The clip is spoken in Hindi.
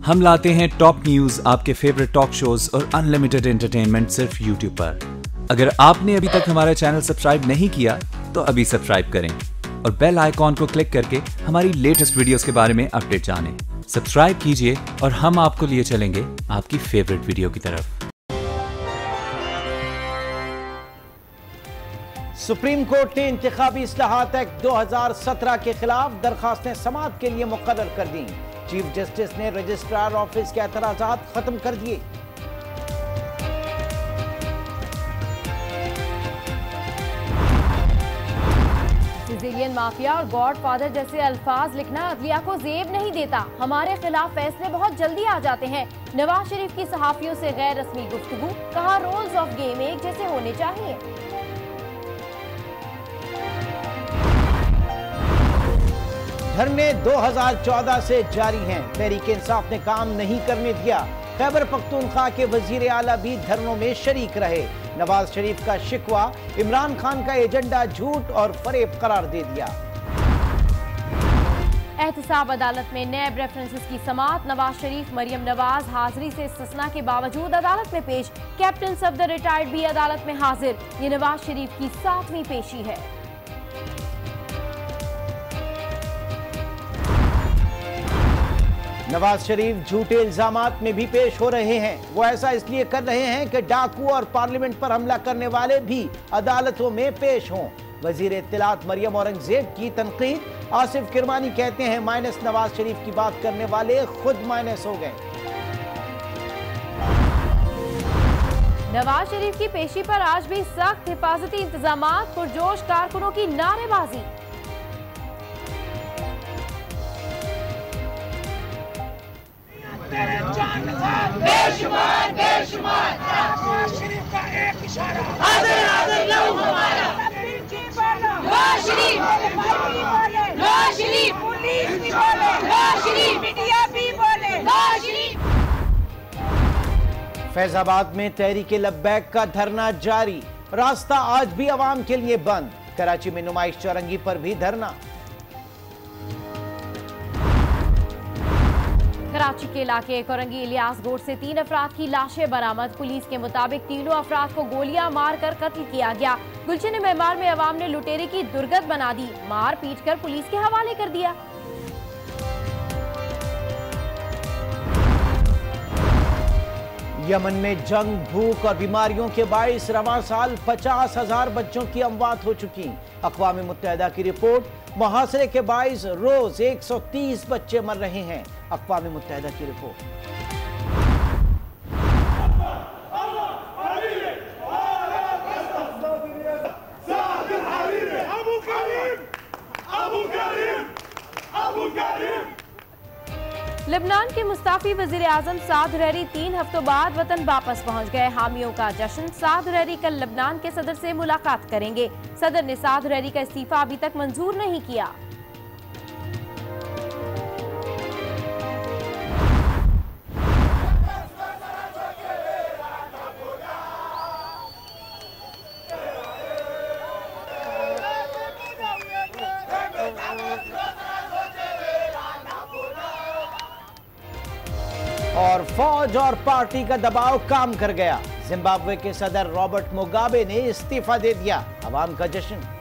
हम लाते हैं टॉप न्यूज, आपके फेवरेट टॉक शोज और अनलिमिटेड एंटरटेनमेंट सिर्फ यूट्यूब पर। अगर आपने अभी तक हमारा चैनल सब्सक्राइब नहीं किया तो अभी सब्सक्राइब करें और बेल आइकॉन को क्लिक करके हमारी लेटेस्ट वीडियोस के बारे में अपडेट जानें। सब्सक्राइब कीजिए और हम आपको लिए चलेंगे आपकी फेवरेट वीडियो की तरफ। सुप्रीम कोर्ट ने इंतखाबी इस्लाहात एक्ट 2017 के खिलाफ दरखास्तें समाअत के लिए मुकर्रर कर दी। चीफ जस्टिस ने रजिस्ट्रार ऑफिस के एतराजात खत्म कर दिए। सिजिलियन माफिया और गॉडफादर जैसे अल्फाज लिखना अदलिया को जेब नहीं देता। हमारे खिलाफ फैसले बहुत जल्दी आ जाते हैं। नवाज शरीफ की सहाफियों से गैर रस्मी गुफ्तगू, कहा रूल्स ऑफ गेम एक जैसे होने चाहिए। धरने 2014 से जारी हैं। तहरीक इंसाफ ने काम नहीं करने दिया। खैबर पख्तूनख्वा के वजीर आला भी धरनों में शरीक रहे। नवाज शरीफ का शिकवा इमरान खान का एजेंडा झूठ और फरेब करार दे दिया। एहतसाब अदालत में नैब रेफरेंसेस की समाअत। नवाज शरीफ, मरियम नवाज हाजिरी से इस्तिस्ना के बावजूद अदालत में पेश। कैप्टन सफदर रिटायर्ड भी अदालत में हाजिर। ये नवाज शरीफ की 7वीं पेशी है। नवाज शरीफ झूठे इल्जामात में भी पेश हो रहे हैं। वो ऐसा इसलिए कर रहे हैं कि डाकू और पार्लियामेंट पर हमला करने वाले भी अदालतों में पेश हों। वजीर इत्तलात मरियम औरंगजेब की तनकीद। आसिफ किरमानी कहते हैं माइनस नवाज शरीफ की बात करने वाले खुद माइनस हो गए। नवाज शरीफ की पेशी पर आज भी सख्त हिफाजती इंतजामात, पुरजोश कारकुनों की नारेबाजी। बेशुमार बेशुमार नवाज शरीफ का एक इशारा, हाजिर हाजिर लहू हमारा। नवाज शरीफ, नवाज शरीफ, पुलिस भी बोले, नवाज शरीफ, मीडिया भी बोले, नवाज शरीफ। फैजाबाद में तहरीक लब्बैक का धरना जारी। रास्ता आज भी आवाम के लिए बंद। कराची में नुमाइश चौरंगी पर भी धरना। कराची के इलाके कोरंगी इलियास रोड से 3 अफराद की लाशें बरामद। पुलिस के मुताबिक तीनों अफराद को गोलियां मारकर कत्ल किया गया। गुलशन मेहमान में अवाम ने लुटेरे की दुर्गत बना दी, मार पीट कर पुलिस के हवाले कर दिया। यमन में जंग, भूख और बीमारियों के बाइस रवां साल 50,000 बच्चों की अमवात हो चुकी। अक़वाम मुत्तहिदा की रिपोर्ट, मुहासरे के बाइस रोज 130 बच्चे मर रहे हैं। अक़वाम मुत्तहिदा की रिपोर्ट। लेबनान के मुस्ताफी वजीर आजम साद हुरैरी 3 हफ्तों बाद वतन वापस पहुंच गए। हामियों का जश्न। साद हुरैरी कल लेबनान के सदर से मुलाकात करेंगे। सदर ने साद हुरैरी का इस्तीफा अभी तक मंजूर नहीं किया। और फौज और पार्टी का दबाव काम कर गया। जिम्बाब्वे के सदर रॉबर्ट मुगाबे ने इस्तीफा दे दिया। अवाम का जश्न।